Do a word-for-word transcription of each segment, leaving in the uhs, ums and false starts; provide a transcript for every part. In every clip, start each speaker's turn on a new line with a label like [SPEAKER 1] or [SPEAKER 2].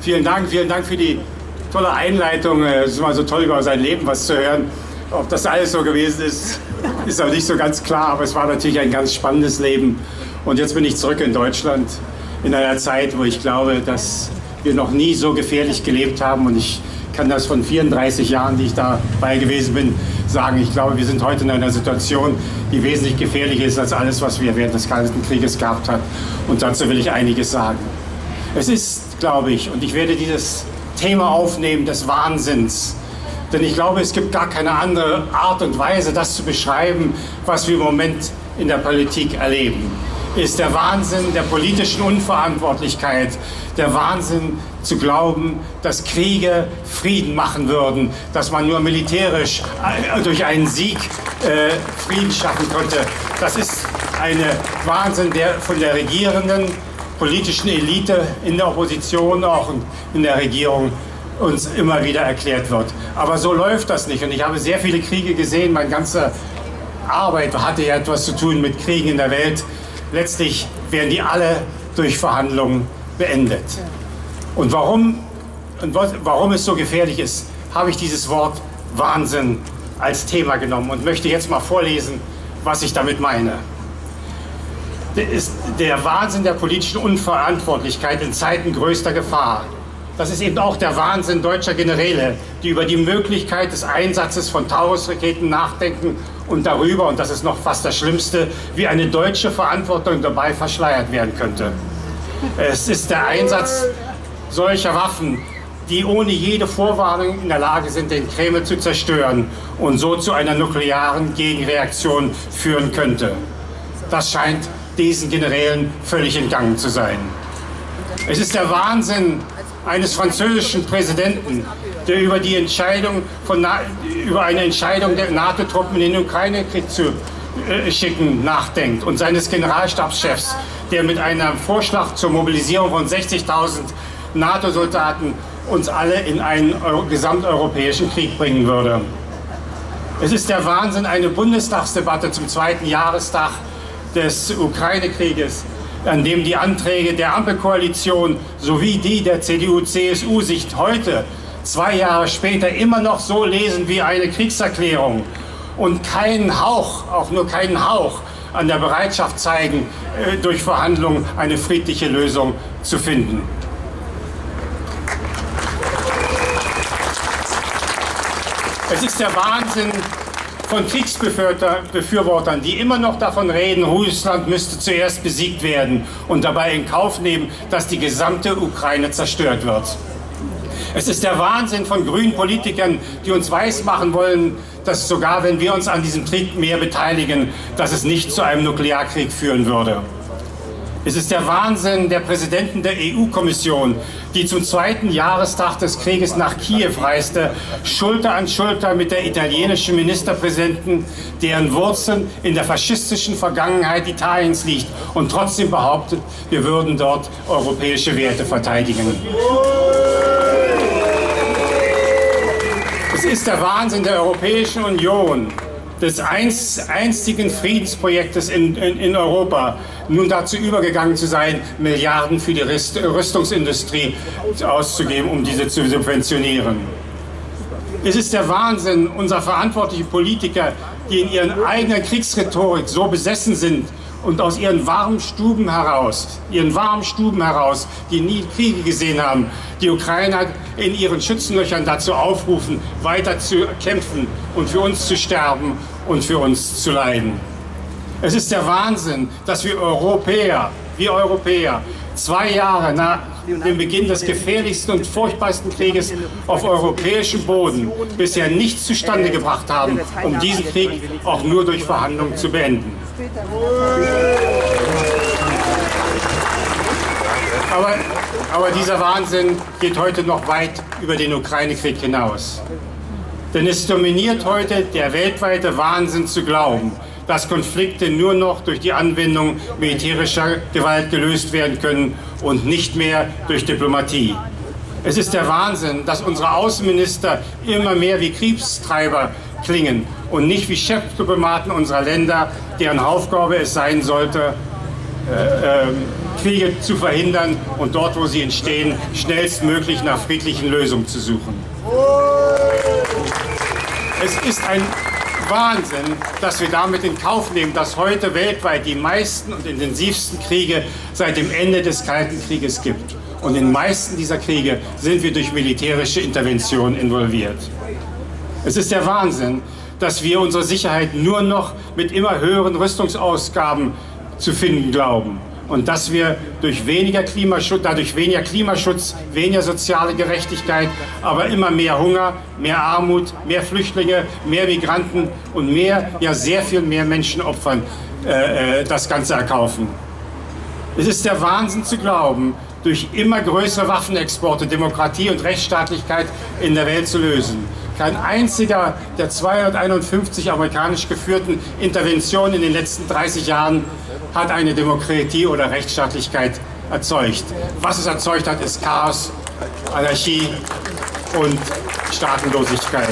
[SPEAKER 1] Vielen Dank, vielen Dank für die tolle Einleitung. Es ist immer so toll, über sein Leben was zu hören. Ob das alles so gewesen ist, ist auch nicht so ganz klar, aber es war natürlich ein ganz spannendes Leben. Und jetzt bin ich zurück in Deutschland, in einer Zeit, wo ich glaube, dass wir noch nie so gefährlich gelebt haben. Und ich kann das von vierunddreißig Jahren, die ich dabei gewesen bin, sagen. Ich glaube, wir sind heute in einer Situation, die wesentlich gefährlicher ist als alles, was wir während des Kalten Krieges gehabt haben. Und dazu will ich einiges sagen. Es ist, glaube ich, und ich werde dieses Thema aufnehmen des Wahnsinns. Denn ich glaube, es gibt gar keine andere Art und Weise, das zu beschreiben, was wir im Moment in der Politik erleben. Ist der Wahnsinn der politischen Unverantwortlichkeit, der Wahnsinn zu glauben, dass Kriege Frieden machen würden, dass man nur militärisch durch einen Sieg äh, Frieden schaffen konnte. Das ist ein Wahnsinn, der von der regierenden politischen Elite in der Opposition, auch in der Regierung, uns immer wieder erklärt wird. Aber so läuft das nicht. Und ich habe sehr viele Kriege gesehen. Meine ganze Arbeit hatte ja etwas zu tun mit Kriegen in der Welt. Letztlich werden die alle durch Verhandlungen beendet. Und warum, und warum es so gefährlich ist, habe ich dieses Wort Wahnsinn als Thema genommen und möchte jetzt mal vorlesen, was ich damit meine. Ist der Wahnsinn der politischen Unverantwortlichkeit in Zeiten größter Gefahr. Das ist eben auch der Wahnsinn deutscher Generäle, die über die Möglichkeit des Einsatzes von Taurus-Raketen nachdenken und darüber, und das ist noch fast das Schlimmste, wie eine deutsche Verantwortung dabei verschleiert werden könnte. Es ist der Einsatz solcher Waffen, die ohne jede Vorwarnung in der Lage sind, den Kreml zu zerstören und so zu einer nuklearen Gegenreaktion führen könnte. Das scheint diesen Generälen völlig entgangen zu sein. Es ist der Wahnsinn eines französischen Präsidenten, der über die Entscheidung von Na über eine Entscheidung der NATO-Truppen in den Ukraine-Krieg zu äh, schicken nachdenkt, und seines Generalstabschefs, der mit einem Vorschlag zur Mobilisierung von sechzigtausend NATO-Soldaten uns alle in einen gesamteuropäischen Krieg bringen würde. Es ist der Wahnsinn, eine Bundestagsdebatte zum zweiten Jahrestag des Ukraine-Krieges, an dem die Anträge der Ampelkoalition sowie die der C D U C S U sich heute, zwei Jahre später, immer noch so lesen wie eine Kriegserklärung und keinen Hauch, auch nur keinen Hauch an der Bereitschaft zeigen, durch Verhandlungen eine friedliche Lösung zu finden. Es ist der Wahnsinn von Kriegsbefürwortern, die immer noch davon reden, Russland müsste zuerst besiegt werden und dabei in Kauf nehmen, dass die gesamte Ukraine zerstört wird. Es ist der Wahnsinn von grünen Politikern, die uns weismachen wollen, dass sogar wenn wir uns an diesem Krieg mehr beteiligen, dass es nicht zu einem Nuklearkrieg führen würde. Es ist der Wahnsinn der Präsidenten der E U-Kommission, die zum zweiten Jahrestag des Krieges nach Kiew reiste, Schulter an Schulter mit der italienischen Ministerpräsidentin, deren Wurzeln in der faschistischen Vergangenheit Italiens liegt, und trotzdem behauptet, wir würden dort europäische Werte verteidigen. Es ist der Wahnsinn der Europäischen Union, des einst, einstigen Friedensprojektes in, in, in Europa, nun dazu übergegangen zu sein, Milliarden für die Rüst, Rüstungsindustrie auszugeben, um diese zu subventionieren. Es ist der Wahnsinn unserer verantwortlichen Politiker, die in ihren eigenen Kriegsrhetorik so besessen sind und aus ihren warmen Stuben heraus, ihren warmen Stuben heraus, die nie Kriege gesehen haben, die Ukrainer in ihren Schützenlöchern dazu aufrufen, weiter zu kämpfen und für uns zu sterben und für uns zu leiden. Es ist der Wahnsinn, dass wir Europäer, wir Europäer, zwei Jahre nach dem Beginn des gefährlichsten und furchtbarsten Krieges auf europäischem Boden bisher nichts zustande gebracht haben, um diesen Krieg auch nur durch Verhandlungen zu beenden. Aber, aber dieser Wahnsinn geht heute noch weit über den Ukraine-Krieg hinaus. Denn es dominiert heute der weltweite Wahnsinn zu glauben, dass Konflikte nur noch durch die Anwendung militärischer Gewalt gelöst werden können und nicht mehr durch Diplomatie. Es ist der Wahnsinn, dass unsere Außenminister immer mehr wie Kriegstreiber klingen und nicht wie Chefdiplomaten unserer Länder, deren Aufgabe es sein sollte, äh, äh, Kriege zu verhindern und dort, wo sie entstehen, schnellstmöglich nach friedlichen Lösungen zu suchen. Es ist ein Wahnsinn, dass wir damit in Kauf nehmen, dass heute weltweit die meisten und intensivsten Kriege seit dem Ende des Kalten Krieges gibt. Und in den meisten dieser Kriege sind wir durch militärische Intervention involviert. Es ist der Wahnsinn, dass wir unsere Sicherheit nur noch mit immer höheren Rüstungsausgaben zu finden glauben. Und dass wir durch weniger Klimaschutz, dadurch weniger Klimaschutz, weniger soziale Gerechtigkeit, aber immer mehr Hunger, mehr Armut, mehr Flüchtlinge, mehr Migranten und mehr, ja sehr viel mehr Menschenopfern äh, das Ganze erkaufen. Es ist der Wahnsinn zu glauben, durch immer größere Waffenexporte Demokratie und Rechtsstaatlichkeit in der Welt zu lösen. Kein einziger der zweihunderteinundfünfzig amerikanisch geführten Interventionen in den letzten dreißig Jahren hat eine Demokratie oder Rechtsstaatlichkeit erzeugt. Was es erzeugt hat, ist Chaos, Anarchie und Staatenlosigkeit.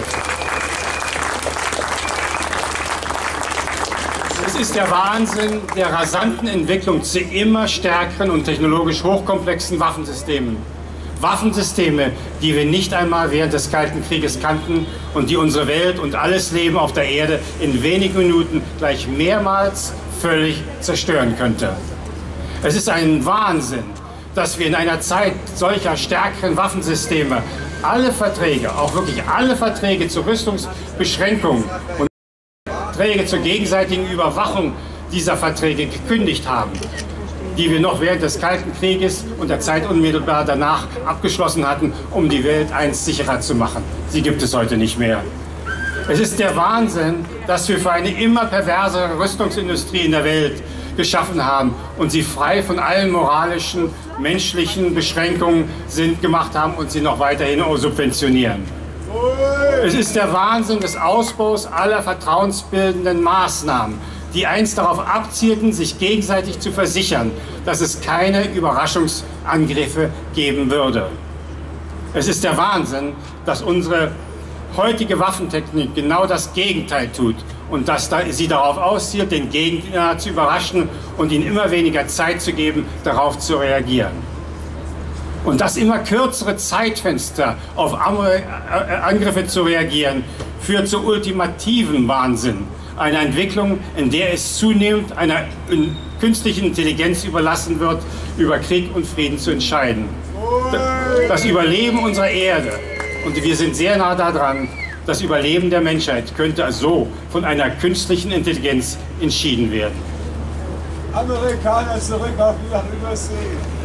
[SPEAKER 1] Es ist der Wahnsinn der rasanten Entwicklung zu immer stärkeren und technologisch hochkomplexen Waffensystemen. Waffensysteme, die wir nicht einmal während des Kalten Krieges kannten und die unsere Welt und alles Leben auf der Erde in wenigen Minuten gleich mehrmals völlig zerstören könnte. Es ist ein Wahnsinn, dass wir in einer Zeit solcher stärkeren Waffensysteme alle Verträge, auch wirklich alle Verträge zur Rüstungsbeschränkung und Verträge zur gegenseitigen Überwachung dieser Verträge gekündigt haben, die wir noch während des Kalten Krieges und der Zeit unmittelbar danach abgeschlossen hatten, um die Welt einst sicherer zu machen. Sie gibt es heute nicht mehr. Es ist der Wahnsinn, dass wir für eine immer perversere Rüstungsindustrie in der Welt geschaffen haben und sie frei von allen moralischen, menschlichen Beschränkungen sind, gemacht haben und sie noch weiterhin subventionieren. Es ist der Wahnsinn des Ausbaus aller vertrauensbildenden Maßnahmen, die einst darauf abzielten, sich gegenseitig zu versichern, dass es keine Überraschungsangriffe geben würde. Es ist der Wahnsinn, dass unsere heutige Waffentechnik genau das Gegenteil tut und dass sie darauf auszielt, den Gegner zu überraschen und ihnen immer weniger Zeit zu geben, darauf zu reagieren. Und das immer kürzere Zeitfenster auf Angriffe zu reagieren, führt zu ultimativen Wahnsinn. Eine Entwicklung, in der es zunehmend einer künstlichen Intelligenz überlassen wird, über Krieg und Frieden zu entscheiden. Das Überleben unserer Erde, und wir sind sehr nah daran, das Überleben der Menschheit könnte so von einer künstlichen Intelligenz entschieden werden.
[SPEAKER 2] Amerikaner zurück auf die Übersee.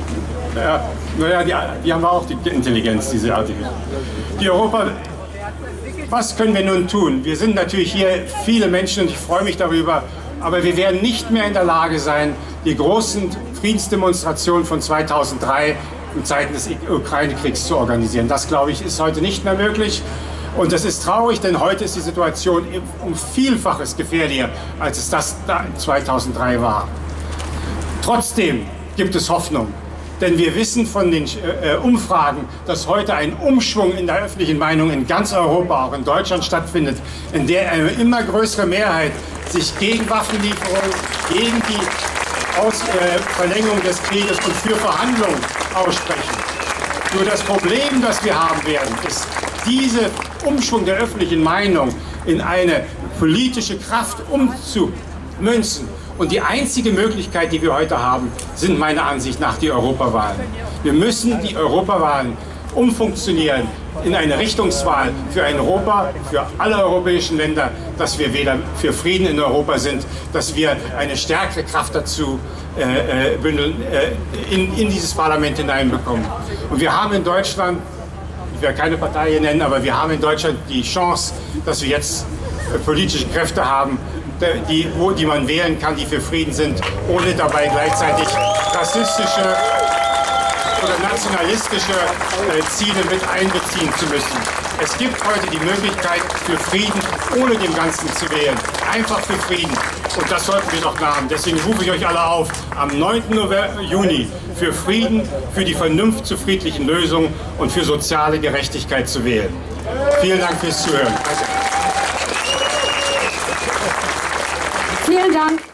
[SPEAKER 1] Ja, naja, die, die haben auch die Intelligenz, diese artige. Die Europa, was können wir nun tun? Wir sind natürlich hier viele Menschen und ich freue mich darüber, aber wir werden nicht mehr in der Lage sein, die großen Friedensdemonstrationen von zweitausenddrei in Zeiten des Ukraine-Kriegs zu organisieren. Das, glaube ich, ist heute nicht mehr möglich. Und das ist traurig, denn heute ist die Situation um Vielfaches gefährlicher, als es das zweitausenddrei war. Trotzdem gibt es Hoffnung. Denn wir wissen von den äh, Umfragen, dass heute ein Umschwung in der öffentlichen Meinung in ganz Europa, auch in Deutschland stattfindet, in der eine immer größere Mehrheit sich gegen Waffenlieferungen, gegen die Aus, äh, Verlängerung des Krieges und für Verhandlungen aussprechen. Nur das Problem, das wir haben werden, ist, diese Umschwung der öffentlichen Meinung in eine politische Kraft umzumünzen. Und die einzige Möglichkeit, die wir heute haben, sind meiner Ansicht nach die Europawahlen. Wir müssen die Europawahlen umfunktionieren in eine Richtungswahl für ein Europa, für alle europäischen Länder, dass wir wieder für Frieden in Europa sind, dass wir eine stärkere Kraft dazu äh, bündeln, äh, in, in dieses Parlament hineinbekommen. Und wir haben in Deutschland, ich werde keine Partei hier nennen, aber wir haben in Deutschland die Chance, dass wir jetzt äh, politische Kräfte haben, Die, wo, die man wählen kann, die für Frieden sind, ohne dabei gleichzeitig rassistische oder nationalistische äh, Ziele mit einbeziehen zu müssen. Es gibt heute die Möglichkeit für Frieden, ohne dem Ganzen zu wählen. Einfach für Frieden. Und das sollten wir doch haben. Deswegen rufe ich euch alle auf, am neunten Juni für Frieden, für die Vernunft zu friedlichen Lösungen und für soziale Gerechtigkeit zu wählen. Vielen Dank fürs Zuhören.
[SPEAKER 3] Vielen Dank.